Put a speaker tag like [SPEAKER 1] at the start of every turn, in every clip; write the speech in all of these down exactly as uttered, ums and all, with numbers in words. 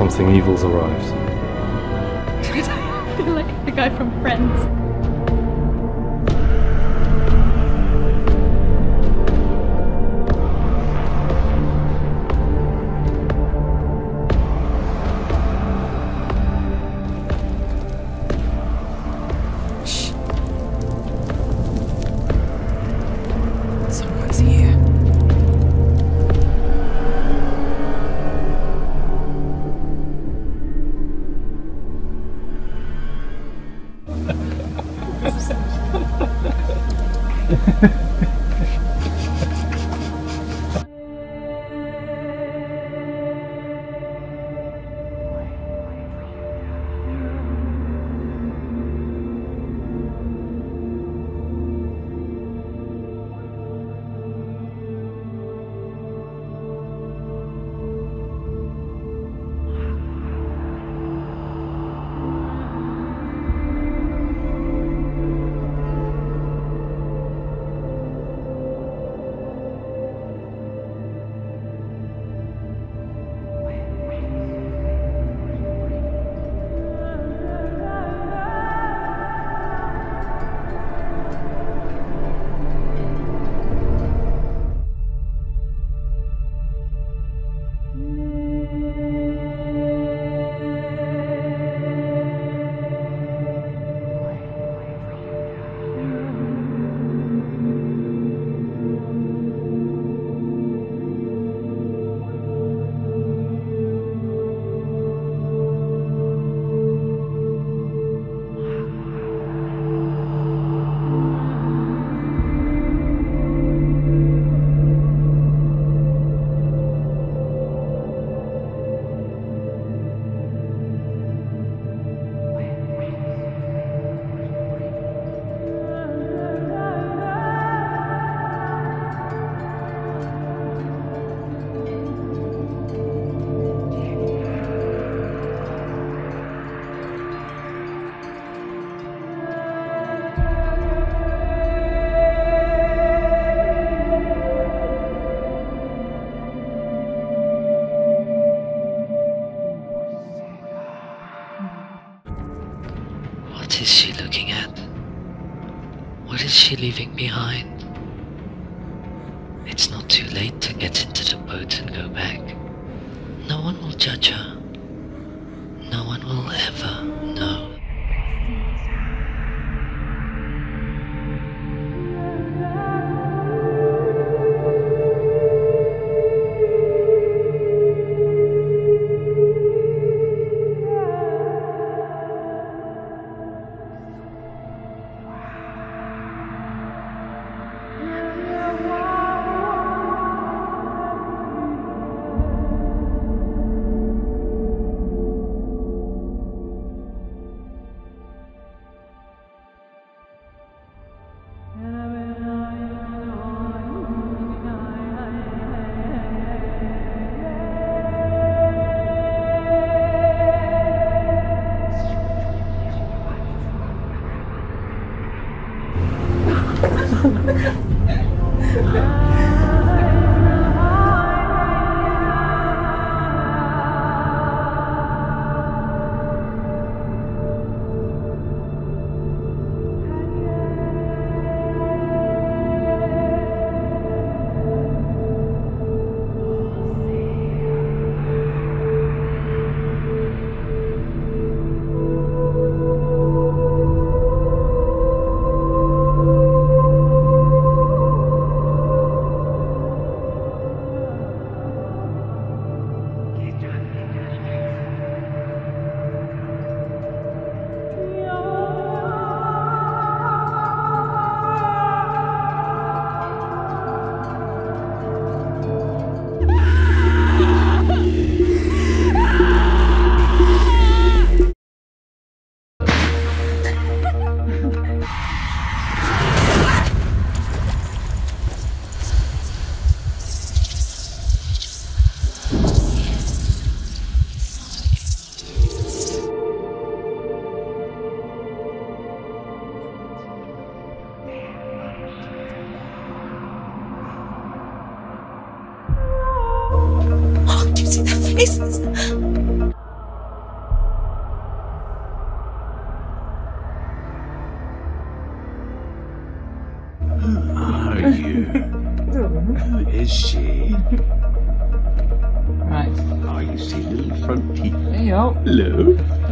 [SPEAKER 1] Something evil's arrived.
[SPEAKER 2] I feel like the guy from Friends.
[SPEAKER 3] Someone's here.
[SPEAKER 4] What is she looking at? What is she leaving behind? It's not too late to get into the boat and go back. No one will judge her. No one will ever know.
[SPEAKER 3] Oh, do you see their faces?
[SPEAKER 1] is she?
[SPEAKER 5] Right.
[SPEAKER 1] Oh, you see little front teeth.
[SPEAKER 5] There you go.
[SPEAKER 1] Hello.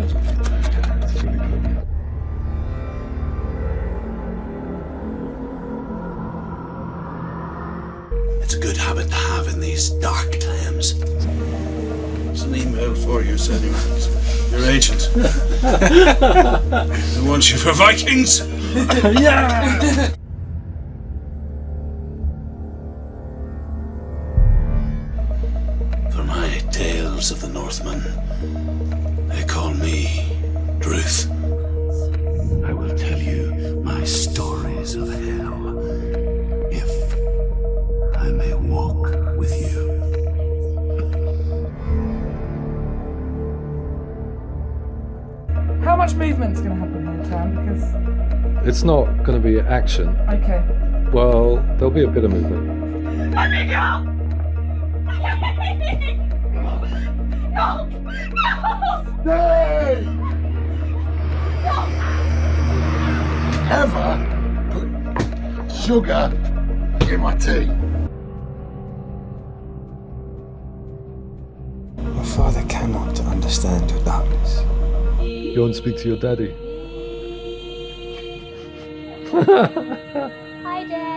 [SPEAKER 6] It's a good habit to have in these dark times.
[SPEAKER 7] It's an email for you, Senua. Your agent. They want you for Vikings.
[SPEAKER 1] Yeah!
[SPEAKER 6] For my tales of the Northmen, they call me Druth. I will tell you my stories of hell, if I may walk with you.
[SPEAKER 5] How much movement's going to happen here, Tam? Because...
[SPEAKER 8] It's not going to be action.
[SPEAKER 5] Okay.
[SPEAKER 8] Well, there'll be a bit of movement.
[SPEAKER 9] Let me go! No! No!
[SPEAKER 1] Stay!
[SPEAKER 9] No!
[SPEAKER 1] Ever put sugar in my tea?
[SPEAKER 10] Your father cannot understand your darkness.
[SPEAKER 8] You want to speak to your daddy?
[SPEAKER 9] Hi, Dad.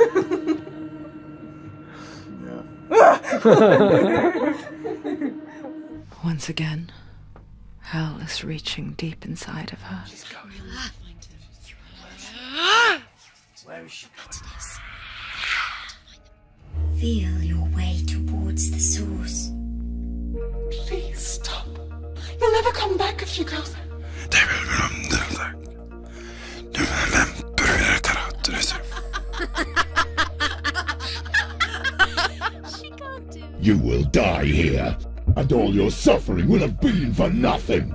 [SPEAKER 3] Once again, hell is reaching deep inside of her.
[SPEAKER 6] Where is she?
[SPEAKER 11] Feel your way towards the source.
[SPEAKER 9] Please stop. You'll never come back if you go there.
[SPEAKER 1] You will die here, and all your suffering will have been for nothing.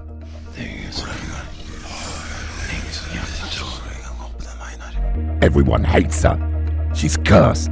[SPEAKER 1] Everyone hates her. She's cursed.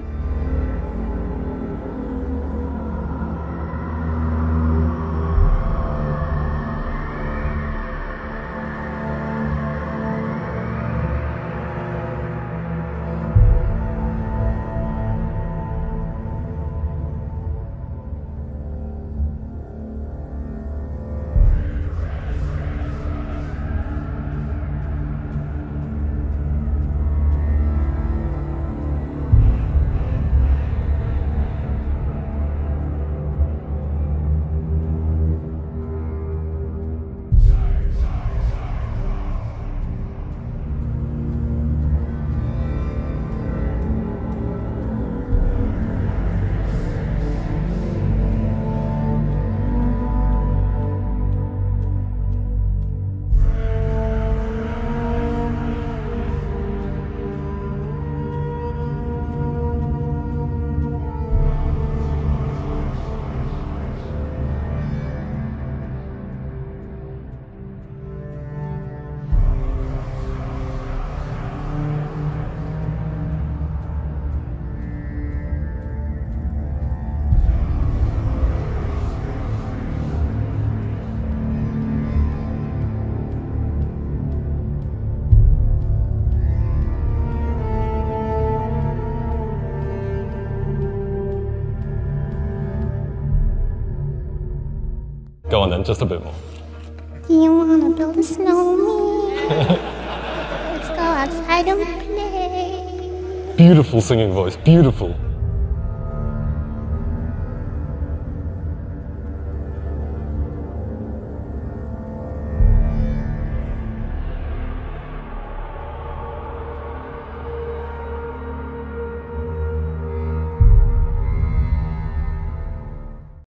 [SPEAKER 12] Go on then, just a bit more.
[SPEAKER 11] Do you want to build a snowman? Let's go outside and play.
[SPEAKER 12] Beautiful singing voice, beautiful.